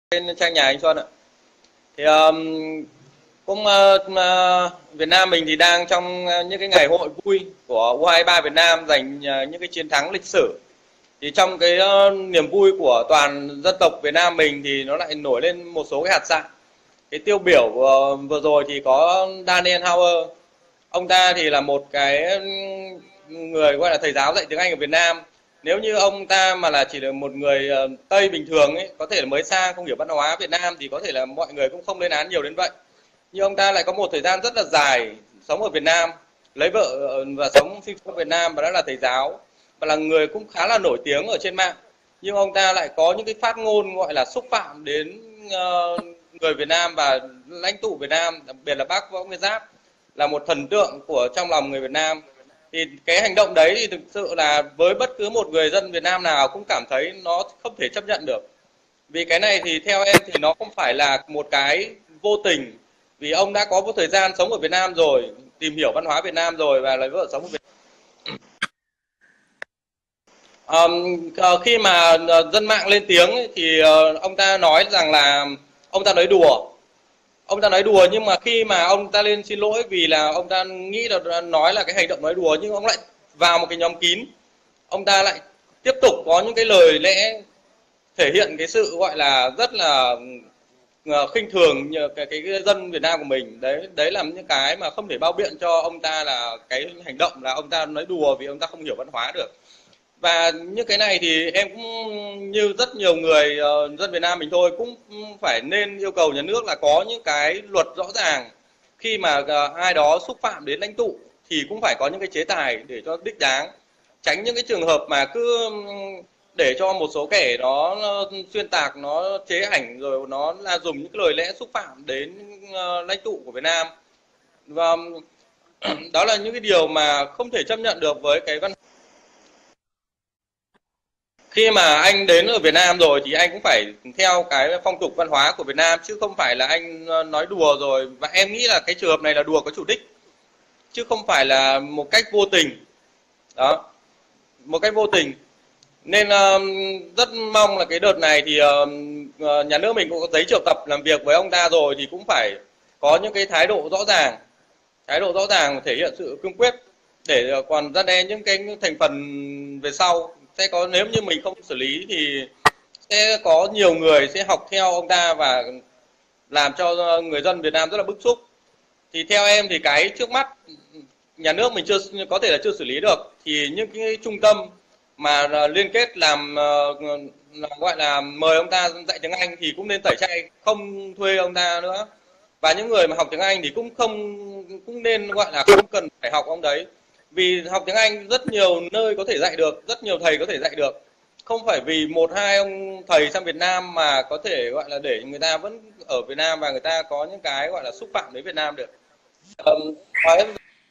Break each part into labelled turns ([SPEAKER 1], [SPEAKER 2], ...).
[SPEAKER 1] trên trang nhà anh Xuân ạ. Thì cũng Việt Nam mình thì đang trong những cái ngày hội vui của U23 Việt Nam giành những cái chiến thắng lịch sử. Thì trong cái niềm vui của toàn dân tộc Việt Nam mình thì nó lại nổi lên một số cái hạt sạn. Cái tiêu biểu vừa rồi thì có Daniel Hauer. Ông ta thì là một cái người gọi là thầy giáo dạy tiếng Anh ở Việt Nam. Nếu như ông ta mà là chỉ là một người Tây bình thường ấy, có thể là mới sang không hiểu văn hóa Việt Nam thì có thể là mọi người cũng không lên án nhiều đến vậy. Nhưng ông ta lại có một thời gian rất là dài sống ở Việt Nam, lấy vợ và sinh sống ở Việt Nam và đã là thầy giáo và là người cũng khá là nổi tiếng ở trên mạng. Nhưng ông ta lại có những cái phát ngôn gọi là xúc phạm đến người Việt Nam và lãnh tụ Việt Nam, đặc biệt là bác Võ Nguyên Giáp là một thần tượng của trong lòng người Việt Nam. Thì cái hành động đấy thì thực sự là với bất cứ một người dân Việt Nam nào cũng cảm thấy nó không thể chấp nhận được. Vì cái này thì theo em thì nó không phải là một cái vô tình, vì ông đã có một thời gian sống ở Việt Nam rồi, tìm hiểu văn hóa Việt Nam rồi và lấy vợ sống ở Việt Nam. Khi mà dân mạng lên tiếng ấy, thì ông ta nói rằng là ông ta nói đùa. Ông ta nói đùa nhưng mà khi mà ông ta lên xin lỗi vì là ông ta nghĩ là nói là cái hành động nói đùa, nhưng ông lại vào một cái nhóm kín, ông ta lại tiếp tục có những cái lời lẽ thể hiện cái sự gọi là rất là khinh thường cái dân Việt Nam của mình. Đấy là những cái mà không thể bao biện cho ông ta là cái hành động là ông ta nói đùa vì ông ta không hiểu văn hóa được. Và những cái này thì em cũng như rất nhiều người dân Việt Nam mình thôi, cũng phải nên yêu cầu nhà nước là có những cái luật rõ ràng. Khi mà ai đó xúc phạm đến lãnh tụ thì cũng phải có những cái chế tài để cho đích đáng, tránh những cái trường hợp mà cứ để cho một số kẻ nó xuyên tạc, nó chế ảnh rồi nó là dùng những cái lời lẽ xúc phạm đến lãnh tụ của Việt Nam. Và đó là những cái điều mà không thể chấp nhận được với cái văn. Khi mà anh đến ở Việt Nam rồi thì anh cũng phải theo cái phong tục văn hóa của Việt Nam, chứ không phải là anh nói đùa rồi. Và em nghĩ là cái trường hợp này là đùa có chủ đích, chứ không phải là một cách vô tình. Đó, một cách vô tình. Nên rất mong là cái đợt này thì nhà nước mình cũng có giấy triệu tập làm việc với ông ta rồi thì cũng phải có những cái thái độ rõ ràng. Thái độ rõ ràng thể hiện sự cương quyết để còn răn đe những cái thành phần về sau. Sẽ có, nếu như mình không xử lý thì sẽ có nhiều người sẽ học theo ông ta và làm cho người dân Việt Nam rất là bức xúc. Thì theo em thì cái trước mắt nhà nước mình chưa có thể là chưa xử lý được, thì những cái trung tâm mà liên kết làm gọi là mời ông ta dạy tiếng Anh thì cũng nên tẩy chay, không thuê ông ta nữa. Và những người mà học tiếng Anh thì cũng nên gọi là không cần phải học ông đấy, vì học tiếng Anh rất nhiều nơi có thể dạy được, rất nhiều thầy có thể dạy được, không phải vì một hai ông thầy sang Việt Nam mà có thể gọi là để người ta vẫn ở Việt Nam và người ta có những cái gọi là xúc phạm đến Việt Nam được. Nói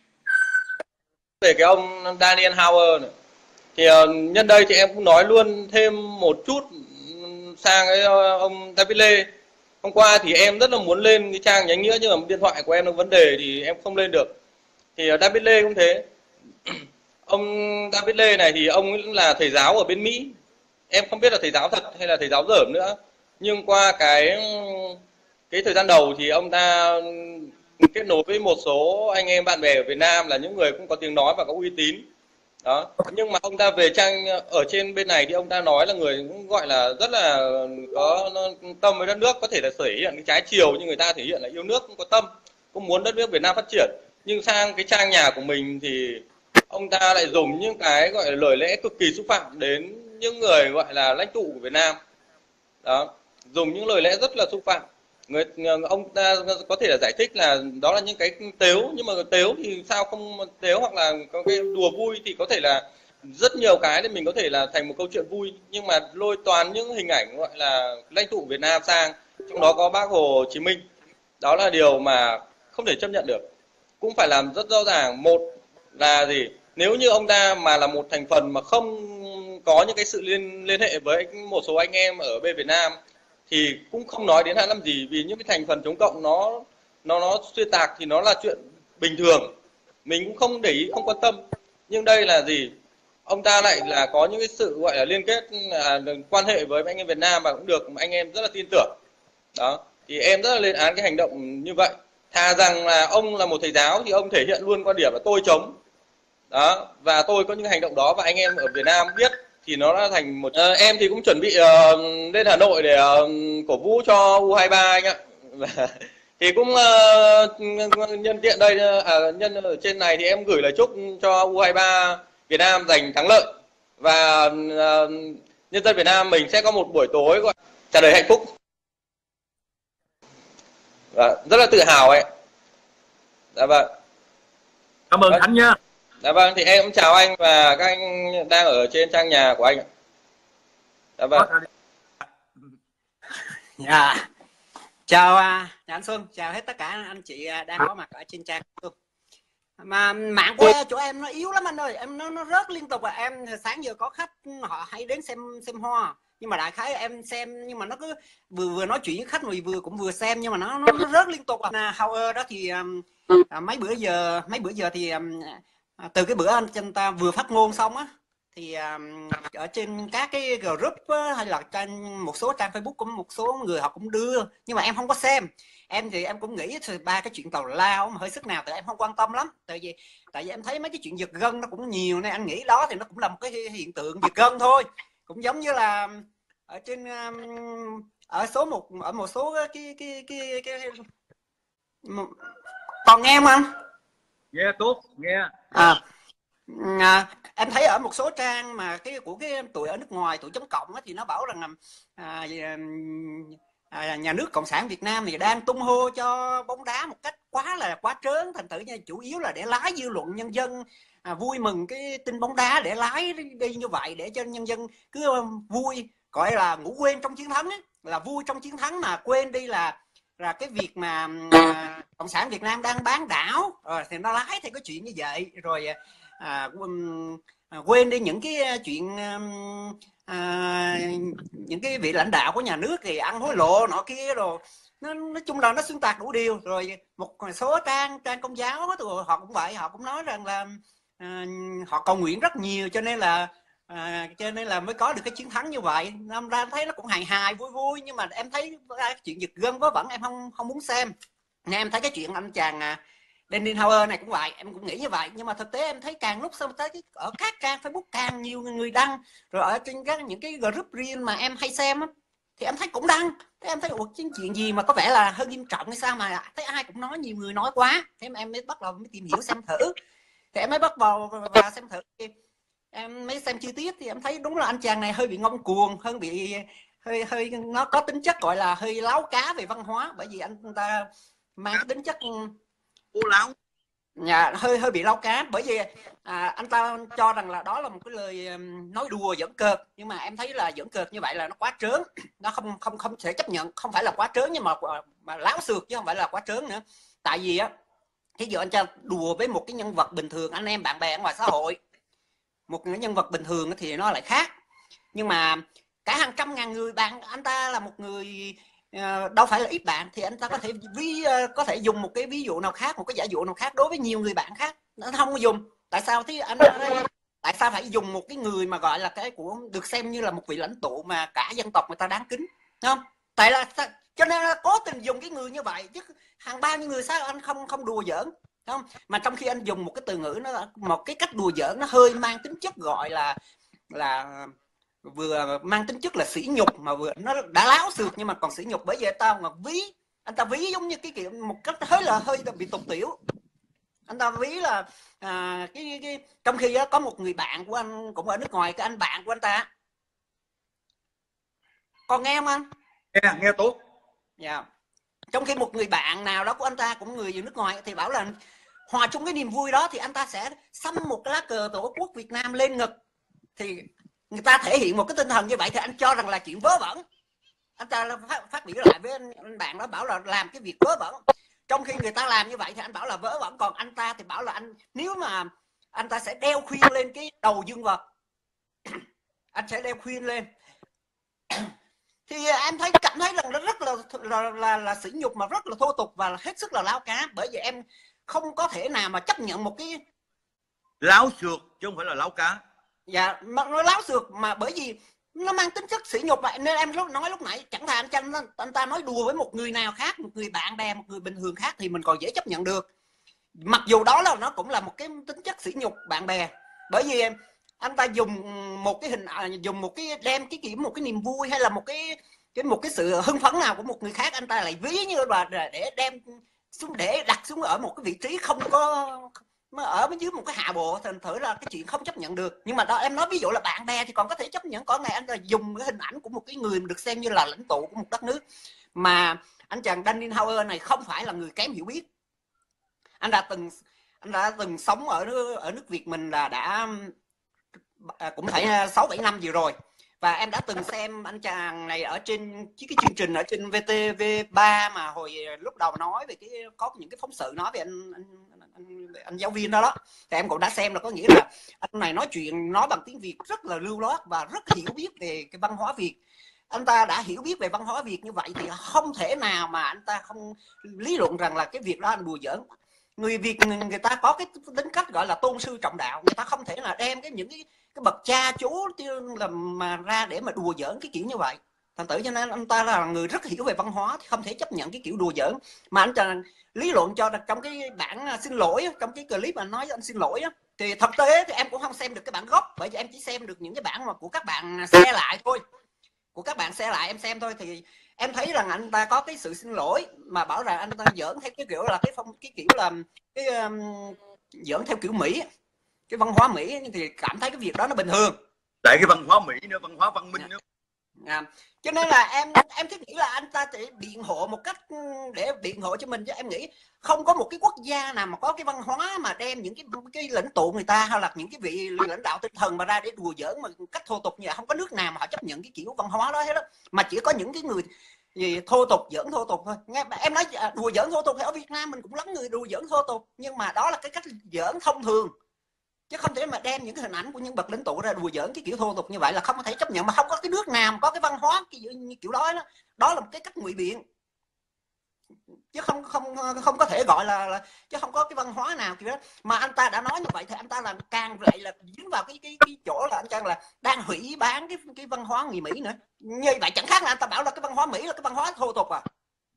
[SPEAKER 1] về cái ông Daniel Hauer này, thì nhân đây thì em cũng nói luôn thêm một chút sang cái ông David Lê. Hôm qua thì em rất là muốn lên cái trang Nhánh Nghĩa nhưng mà điện thoại của em có vấn đề thì em không lên được. Thì David Lê cũng thế. Ông David Lê này thì ông cũng là thầy giáo ở bên Mỹ. Em không biết là thầy giáo thật hay là thầy giáo dởm nữa. Nhưng qua cái thời gian đầu thì ông ta kết nối với một số anh em bạn bè ở Việt Nam là những người cũng có tiếng nói và có uy tín. Đó. Nhưng mà ông ta về trang ở trên bên này thì ông ta nói là người cũng gọi là rất là có tâm với đất nước, có thể là thể hiện cái trái chiều, nhưng người ta thể hiện là yêu nước, cũng có tâm, cũng muốn đất nước Việt Nam phát triển. Nhưng sang cái trang nhà của mình thì ông ta lại dùng những cái gọi là lời lẽ cực kỳ xúc phạm đến những người gọi là lãnh tụ của Việt Nam. Đó, dùng những lời lẽ rất là xúc phạm. Ông ta có thể là giải thích là đó là những cái tếu, nhưng mà tếu thì sao không tếu, hoặc là có cái đùa vui thì có thể là rất nhiều cái để mình có thể là thành một câu chuyện vui, nhưng mà lôi toàn những hình ảnh gọi là lãnh tụ Việt Nam sang, trong đó có bác Hồ Chí Minh. Đó là điều mà không thể chấp nhận được. Cũng phải làm rất rõ ràng. Một là gì, nếu như ông ta mà là một thành phần mà không có những cái sự liên hệ với một số anh em ở bên Việt Nam thì cũng không nói đến hắn làm gì, vì những cái thành phần chống cộng nó xuyên tạc thì nó là chuyện bình thường, mình cũng không để ý, không quan tâm. Nhưng đây là gì, ông ta lại là có những cái sự gọi là liên kết quan hệ với anh em Việt Nam và cũng được anh em rất là tin tưởng. Đó, thì em rất là lên án cái hành động như vậy. Thà rằng là ông là một thầy giáo thì ông thể hiện luôn quan điểm là tôi chống. Đó, và tôi có những hành động đó và anh em ở Việt Nam biết thì nó đã thành một em thì cũng chuẩn bị lên Hà Nội để cổ vũ cho U23 anh ạ. Thì cũng nhân tiện đây nhân ở trên này thì em gửi lời chúc cho U23 Việt Nam giành thắng lợi và nhân dân Việt Nam mình sẽ có một buổi tối gọi tràn đầy hạnh phúc. Rất là tự hào ấy. Dạ vâng.
[SPEAKER 2] Cảm ơn anh nha.
[SPEAKER 1] Dạ vâng, thì em cũng chào anh và các anh đang ở trên trang nhà của anh ạ. Dạ vâng.
[SPEAKER 3] Dạ. Chào anh Xuân, chào hết tất cả anh chị đang có mặt ở trên trang luôn. Mà mạng của chỗ em nó yếu lắm anh ơi, em nó rớt liên tục. Em sáng giờ có khách họ hay đến xem hoa, nhưng mà đại khái em xem nhưng mà nó cứ vừa nói chuyện với khách rồi cũng vừa xem, nhưng mà nó rớt liên tục. Hour đó thì mấy bữa giờ thì từ cái bữa anh ta vừa phát ngôn xong á thì ở trên các cái group á, hay là trên một số trang Facebook của một số người họ cũng đưa, nhưng mà em không có xem. Em thì em cũng nghĩ ba cái chuyện tào lao mà hơi sức nào thì em không quan tâm lắm, tại vì em thấy mấy cái chuyện giật gân nó cũng nhiều nên anh nghĩ đó thì nó cũng là một cái hiện tượng giật gân thôi, cũng giống như là ở trên ở một số cái còn nghe không anh?
[SPEAKER 2] Nghe tốt, nghe.
[SPEAKER 3] Em thấy ở một số trang mà của cái tụi ở nước ngoài, tụi chống cộng thì nó bảo rằng nhà nước Cộng sản Việt Nam thì đang tung hô cho bóng đá một cách quá trớn, thành thử chủ yếu là để lái dư luận nhân dân vui mừng cái tin bóng đá, để lái đi như vậy để cho nhân dân cứ vui, gọi là ngủ quên trong chiến thắng ấy, là vui trong chiến thắng mà quên đi là cái việc mà Cộng sản Việt Nam đang bán đảo, thì nó lái theo cái chuyện như vậy, rồi quên đi những cái chuyện những cái vị lãnh đạo của nhà nước thì ăn hối lộ nọ kia, rồi nói chung là nó xuyên tạc đủ điều. Rồi một số trang công giáo họ cũng vậy, họ cũng nói rằng là họ cầu nguyện rất nhiều cho nên là mới có được cái chiến thắng như vậy. Nam ra thấy nó cũng hài hài vui vui, nhưng mà em thấy chuyện giật gân vớ vẩn em không muốn xem. Nên em thấy cái chuyện anh chàng Danny Hauer này cũng vậy, em cũng nghĩ như vậy, nhưng mà thực tế em thấy càng lúc sau tới ở các trang Facebook càng nhiều người đăng, rồi ở trên những cái group riêng mà em hay xem á, thì em thấy cũng đăng. Thế em thấy chuyện gì mà có vẻ là hơi nghiêm trọng hay sao mà thấy ai cũng nói, nhiều người nói quá. Thế em mới bắt đầu mới tìm hiểu xem thử, thì em mới bắt vào và xem thử, em mới xem chi tiết thì em thấy đúng là anh chàng này hơi bị ngông cuồng, hơi nó có tính chất gọi là hơi láo cá về văn hóa, bởi vì anh ta mang cái tính chất
[SPEAKER 2] ô láo,
[SPEAKER 3] hơi bị láo cá, bởi vì anh ta cho rằng là đó là một cái lời nói đùa giỡn cợt, nhưng mà em thấy là giỡn cợt như vậy là nó quá trớn, nó không thể chấp nhận, không phải là quá trớn nhưng mà láo xược chứ không phải là quá trớn nữa. Tại vì á, thí dụ anh ta đùa với một cái nhân vật bình thường, anh em bạn bè ở ngoài xã hội, một cái nhân vật bình thường thì nó lại khác, nhưng mà cả hàng trăm ngàn người bạn, anh ta là một người đâu phải là ít bạn, thì anh ta có thể dùng một cái ví dụ nào khác, một cái giả dụ nào khác đối với nhiều người bạn khác, nó không có dùng. Tại sao thì tại sao phải dùng một cái người mà gọi là cái của được xem như là một vị lãnh tụ mà cả dân tộc người ta đáng kính, không? Tại là cho nên là cố tình dùng cái người như vậy, chứ hàng bao nhiêu người sao anh không đùa giỡn, không? Mà trong khi anh dùng một cái từ ngữ, nó một cái cách đùa giỡn nó hơi mang tính chất gọi là vừa mang tính chất là sỉ nhục, mà vừa nó đã láo xược nhưng mà còn sỉ nhục, bởi vì anh ta ví giống như cái kiểu một cách hơi bị tục tiểu. Anh ta ví là trong khi đó, có một người bạn của anh cũng ở nước ngoài, cái anh bạn của anh ta, còn nghe không anh?
[SPEAKER 2] nghe tốt.
[SPEAKER 3] Dạ. Trong khi một người bạn nào đó của anh ta cũng người ở nước ngoài thì bảo là hòa chung cái niềm vui đó thì anh ta sẽ xăm một cái lá cờ Tổ quốc Việt Nam lên ngực, thì người ta thể hiện một cái tinh thần như vậy thì anh cho rằng là chuyện vớ vẩn. Anh ta phát biểu lại với anh bạn đó, bảo là làm cái việc vớ vẩn, trong khi người ta làm như vậy thì anh bảo là vớ vẩn, còn anh ta thì bảo là nếu mà anh ta sẽ đeo khuyên lên cái đầu dương vật, anh sẽ đeo khuyên lên. Thì em cảm thấy rằng nó rất là sỉ nhục, mà rất là thô tục và hết sức là láo cá, bởi vì em không có thể nào mà chấp nhận một cái
[SPEAKER 2] láo xược chứ không phải là láo cá.
[SPEAKER 3] Dạ, nó láo xược, mà bởi vì nó mang tính chất sỉ nhục vậy. Nên em nói lúc nãy chẳng thà anh ta nói đùa với một người nào khác, một người bạn bè, một người bình thường khác thì mình còn dễ chấp nhận được, mặc dù đó là nó cũng là một cái tính chất sỉ nhục bạn bè. Bởi vì anh ta dùng một cái dùng một cái đem cái kiểu một cái niềm vui hay là một cái sự hưng phấn nào của một người khác, anh ta lại ví như là để đem xuống, để đặt xuống ở một cái vị trí không có ở bên dưới một cái hạ bộ, thành thử ra cái chuyện không chấp nhận được. Nhưng mà đó em nói ví dụ là bạn bè thì còn có thể chấp nhận, có ngày anh ta dùng cái hình ảnh của một cái người được xem như là lãnh tụ của một đất nước, mà anh chàng Daniel Hauer này không phải là người kém hiểu biết. Anh đã từng sống ở nước Việt mình là đã cũng phải 6-7 năm gì rồi, và em đã từng xem anh chàng này ở trên cái chương trình ở trên VTV3 mà hồi lúc đầu nói về có những cái phóng sự nói về anh giáo viên đó thì em cũng đã xem, là có nghĩa là anh này nói chuyện nói bằng tiếng Việt rất là lưu loát và rất hiểu biết về cái văn hóa Việt. Anh ta đã hiểu biết về văn hóa Việt như vậy thì không thể nào mà anh ta không lý luận rằng là cái việc đó anh đùa giỡn. Người Việt người ta có cái tính cách gọi là tôn sư trọng đạo, người ta không thể là đem những cái bậc cha chú mà ra để mà đùa giỡn cái kiểu như vậy. Thành tử cho nên anh ta là người rất hiểu về văn hóa thì không thể chấp nhận cái kiểu đùa giỡn. Mà anh chàng lý luận cho trong cái bản xin lỗi, trong cái clip mà nói anh xin lỗi thì thực tế thì em cũng không xem được cái bản gốc, bởi vì em chỉ xem được những cái bản mà của các bạn share lại thôi, của các bạn share lại em xem thôi. Thì em thấy rằng anh ta có cái sự xin lỗi mà bảo rằng anh ta giỡn theo cái kiểu là cái kiểu là cái giỡn theo kiểu Mỹ, cái văn hóa Mỹ, thì cảm thấy cái việc đó nó bình thường.
[SPEAKER 2] Tại cái văn hóa Mỹ nữa, văn hóa văn minh nữa.
[SPEAKER 3] Cho nên là em thiết nghĩ là anh ta sẽ biện hộ một cách để biện hộ cho mình, chứ em nghĩ không có một cái quốc gia nào mà có cái văn hóa mà đem những cái lãnh tụ người ta hay là những cái vị lãnh đạo tinh thần mà ra để đùa giỡn mà cách thô tục như vậy. Không có nước nào mà họ chấp nhận cái kiểu văn hóa đó hết đó, mà chỉ có những cái người gì thô tục, giỡn thô tục thôi. Nghe em nói đùa giỡn thô tục thì ở Việt Nam mình cũng lắm người đùa giỡn thô tục, nhưng mà đó là cái cách giỡn thông thường, chứ không thể mà đem những cái hình ảnh của những bậc lãnh tụ ra đùa giỡn cái kiểu thô tục như vậy là không có thể chấp nhận. Mà không có cái nước nào mà có cái văn hóa như kiểu đó, đó là một cái cách ngụy biện, chứ không có thể gọi là chứ không có cái văn hóa nào kiểu đó. Mà anh ta đã nói như vậy thì anh ta là càng lại là dính vào cái chỗ là anh chàng là đang hủy bán cái văn hóa người Mỹ nữa. Như vậy chẳng khác là anh ta bảo là cái văn hóa Mỹ là cái văn hóa thô tục à.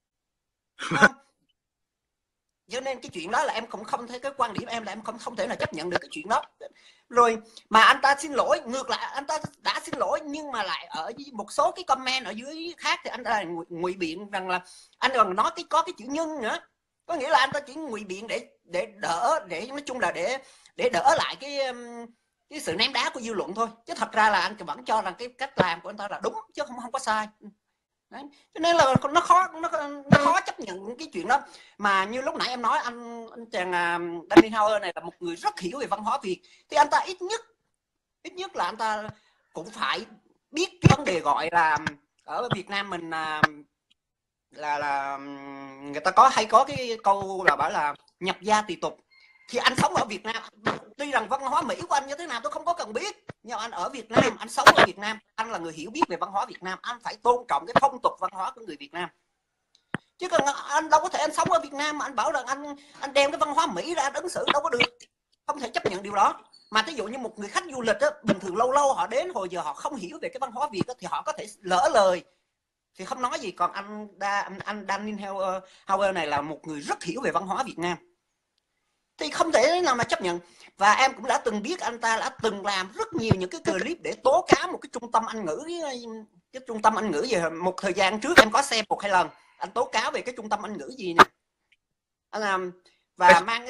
[SPEAKER 3] Cho nên cái chuyện đó là em cũng không thấy, cái quan điểm em là em không thể nào chấp nhận được cái chuyện đó. Rồi mà anh ta xin lỗi, ngược lại anh ta đã xin lỗi nhưng mà lại ở một số cái comment ở dưới khác thì anh ta ngụy biện rằng là anh còn nói có cái chữ nhân nữa, có nghĩa là anh ta chỉ ngụy biện để đỡ, để nói chung là để đỡ lại cái sự ném đá của dư luận thôi, chứ thật ra là anh vẫn cho rằng cái cách làm của anh ta là đúng chứ không có sai. Đấy. Cho nên là nó khó chấp nhận cái chuyện đó. Mà như lúc nãy em nói anh chàng Daniel Hauer này là một người rất hiểu về văn hóa Việt, thì anh ta ít nhất là anh ta cũng phải biết cái vấn đề gọi là ở Việt Nam mình là người ta hay có cái câu là bảo là nhập gia tùy tục. Thì anh sống ở Việt Nam, tuy rằng văn hóa Mỹ của anh như thế nào tôi không có cần biết, nhưng anh ở Việt Nam, anh sống ở Việt Nam, anh là người hiểu biết về văn hóa Việt Nam, anh phải tôn trọng cái phong tục văn hóa của người Việt Nam. Chứ còn anh đâu có thể anh sống ở Việt Nam mà anh bảo rằng anh đem cái văn hóa Mỹ ra anh ứng xử, đâu có được, không thể chấp nhận điều đó. Mà ví dụ như một người khách du lịch á, bình thường lâu lâu họ đến, hồi giờ họ không hiểu về cái văn hóa Việt á, thì họ có thể lỡ lời thì không nói gì. Còn anh Daniel Hauer này là một người rất hiểu về văn hóa Việt Nam thì không thể nào mà chấp nhận. Và em cũng đã từng biết anh ta đã từng làm rất nhiều những cái clip để tố cáo một cái trung tâm Anh ngữ, cái trung tâm Anh ngữ gì. Một thời gian trước em có xem 1-2 lần anh tố cáo về cái trung tâm Anh ngữ gì nè, anh làm và mang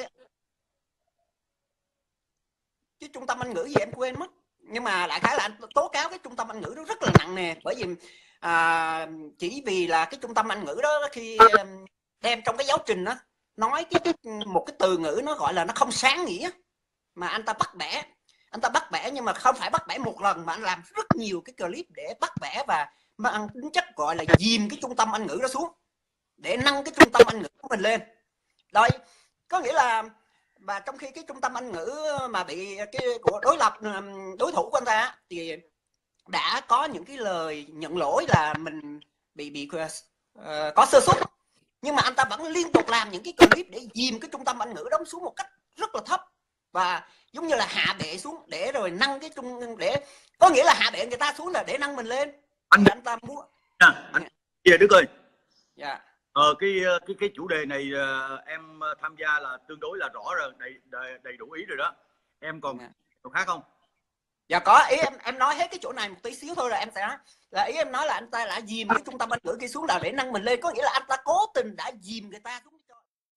[SPEAKER 3] cái trung tâm Anh ngữ gì em quên mất, nhưng mà đại khái là anh tố cáo cái trung tâm Anh ngữ đó rất là nặng nề. Bởi vì chỉ vì là cái trung tâm Anh ngữ đó khi đem trong cái giáo trình đó nói một cái từ ngữ nó gọi là nó không sáng nghĩa, mà anh ta bắt bẻ nhưng mà không phải bắt bẻ một lần, mà anh làm rất nhiều cái clip để bắt bẻ và mang tính chất gọi là dìm cái trung tâm Anh ngữ đó xuống để nâng cái trung tâm Anh ngữ của mình lên. Rồi có nghĩa là và trong khi cái trung tâm Anh ngữ mà bị cái của đối thủ của anh ta thì đã có những cái lời nhận lỗi là mình bị có sơ suất, nhưng mà anh ta vẫn liên tục làm những cái clip để dìm cái trung tâm Anh ngữ đó xuống một cách rất là thấp. và giống như là hạ bệ xuống để rồi nâng cái trung, để có nghĩa là hạ bệ người ta xuống là để nâng mình lên. Anh ta muốn
[SPEAKER 2] anh Đức ơi.
[SPEAKER 3] Dạ.
[SPEAKER 2] Cái chủ đề này em tham gia là tương đối là rõ rồi, đầy đủ ý rồi đó. Em còn khác không?
[SPEAKER 3] Dạ có, ý em nói hết cái chỗ này một tí xíu thôi rồi em sẽ nói. Là ý em nói là anh ta đã dìm cái trung tâm Anh ngữ kia xuống là để nâng mình lên, có nghĩa là anh ta cố tình đã dìm người ta xuống.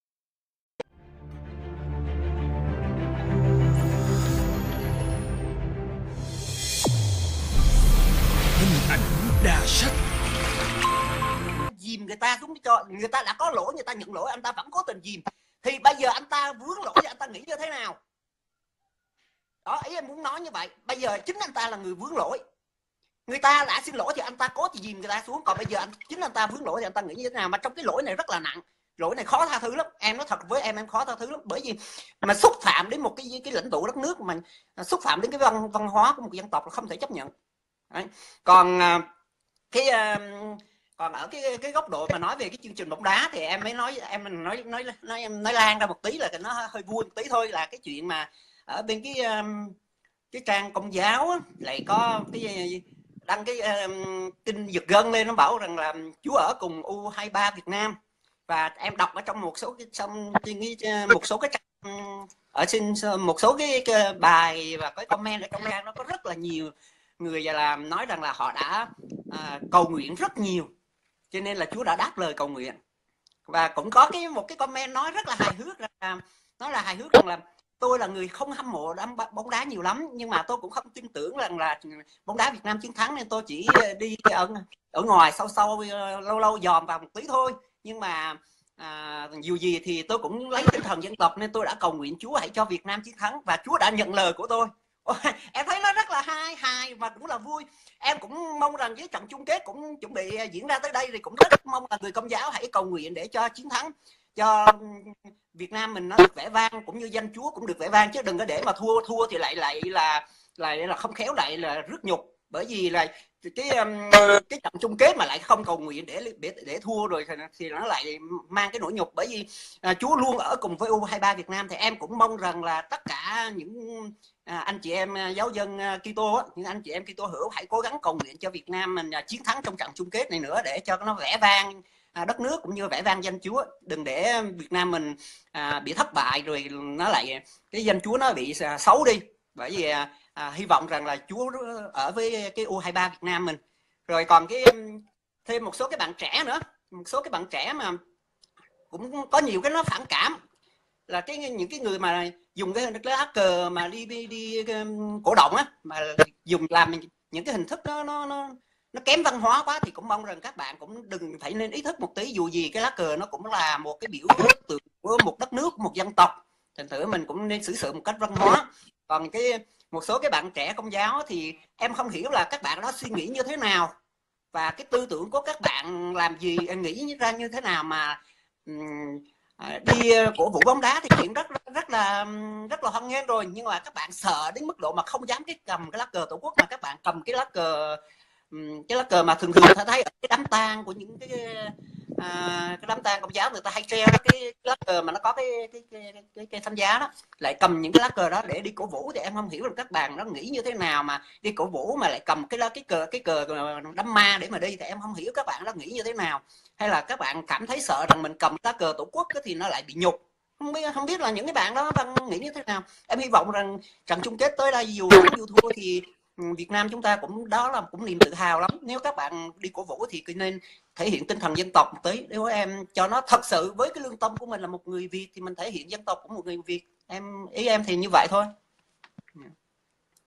[SPEAKER 4] Hình ảnh đa sắc,
[SPEAKER 3] dìm người ta xuống cho người ta đã có lỗi, người ta nhận lỗi, anh ta vẫn cố tình dìm. Thì bây giờ anh ta vướng lỗi thì anh ta nghĩ như thế nào? Đó, ý em muốn nói như vậy. Bây giờ chính anh ta là người vướng lỗi, người ta đã xin lỗi thì anh ta cố thì dìm người ta xuống. Còn bây giờ chính anh ta vướng lỗi thì anh ta nghĩ như thế nào? Mà trong cái lỗi này rất là nặng, lỗi này khó tha thứ lắm. Em nói thật với em khó tha thứ lắm, bởi vì mà xúc phạm đến một cái lãnh tụ đất nước, mà xúc phạm đến cái văn hóa của một dân tộc là không thể chấp nhận. Đấy. Còn còn ở cái góc độ mà nói về cái chương trình bóng đá thì em mới nói, em nói lan ra một tí là nó hơi vui một tí thôi, là cái chuyện mà ở bên cái trang Công giáo á, lại có cái đăng cái tin giật gân lên, nó bảo rằng là Chúa ở cùng U23 Việt Nam. Và em đọc ở trong một số cái ở trên một số cái bài và cái comment ở trong trang nó có rất là nhiều người làm nói rằng là họ đã cầu nguyện rất nhiều, cho nên là Chúa đã đáp lời cầu nguyện. Và cũng có một cái comment nói rất là hài hước rằng là tôi là người không hâm mộ bóng đá nhiều lắm, nhưng mà tôi cũng không tin tưởng rằng là bóng đá Việt Nam chiến thắng, nên tôi chỉ đi ở ngoài sau lâu lâu dòm vào một tí thôi. Nhưng mà dù gì thì tôi cũng lấy tinh thần dân tộc nên tôi đã cầu nguyện Chúa hãy cho Việt Nam chiến thắng, và Chúa đã nhận lời của tôi. Em thấy nó rất là hài mà cũng là vui. Em cũng mong rằng với trận chung kết cũng chuẩn bị diễn ra tới đây thì cũng rất mong là người Công giáo hãy cầu nguyện để cho chiến thắng, cho Việt Nam mình nó được vẻ vang, cũng như danh Chúa cũng được vẻ vang, chứ đừng có để mà thua thì lại là không khéo lại là rước nhục. Bởi vì là cái trận chung kết mà lại không cầu nguyện để thua rồi thì nó lại mang cái nỗi nhục. Bởi vì Chúa luôn ở cùng với U23 Việt Nam. Thì em cũng mong rằng là tất cả những anh chị em giáo dân Kitô, những anh chị em Kitô hữu hãy cố gắng cầu nguyện cho Việt Nam mình chiến thắng trong trận chung kết này nữa, để cho nó vẻ vang đất nước cũng như vẻ vang danh Chúa. Đừng để Việt Nam mình bị thất bại rồi nó lại cái danh Chúa nó bị xấu đi. Bởi vì hy vọng rằng là Chúa ở với cái U23 Việt Nam mình. Rồi còn thêm một số cái bạn trẻ nữa, một số cái bạn trẻ mà cũng có nhiều cái nó phản cảm, là những cái người mà dùng cái lá cờ mà đi cổ động á, mà dùng làm những cái hình thức nó kém văn hóa quá, thì cũng mong rằng các bạn cũng đừng phải nên ý thức một tí. Dù gì cái lá cờ nó cũng là một cái biểu tượng của một đất nước, một dân tộc, thành thử mình cũng nên xử sự một cách văn hóa. Còn một số cái bạn trẻ Công giáo thì em không hiểu là các bạn đó suy nghĩ như thế nào, và cái tư tưởng của các bạn làm gì, nghĩ ra như thế nào mà đi cổ vũ bóng đá thì chuyện rất là hoan nghênh rồi. Nhưng mà các bạn sợ đến mức độ mà không dám cầm cái lá cờ Tổ quốc, mà các bạn cầm cái lá cờ mà thường ta thấy ở cái đám tang của những cái đám tang Công giáo, người ta hay treo cái lá cờ mà nó có cái thánh giá đó, lại cầm những cái lá cờ đó để đi cổ vũ. Thì em không hiểu là các bạn nó nghĩ như thế nào mà đi cổ vũ mà lại cầm cái cờ đám ma để mà đi. Thì em không hiểu các bạn nó nghĩ như thế nào, hay là các bạn cảm thấy sợ rằng mình cầm lá cờ Tổ quốc thì nó lại bị nhục. Không biết là những cái bạn đó nghĩ như thế nào. Em hy vọng rằng trận chung kết tới đây dù thua thì Việt Nam chúng ta cũng niềm tự hào lắm. Nếu các bạn đi cổ vũ thì nên thể hiện tinh thần dân tộc một tí. Nếu em cho nó thật sự với cái lương tâm của mình là một người Việt thì mình thể hiện dân tộc của một người Việt. Ý em thì như vậy thôi.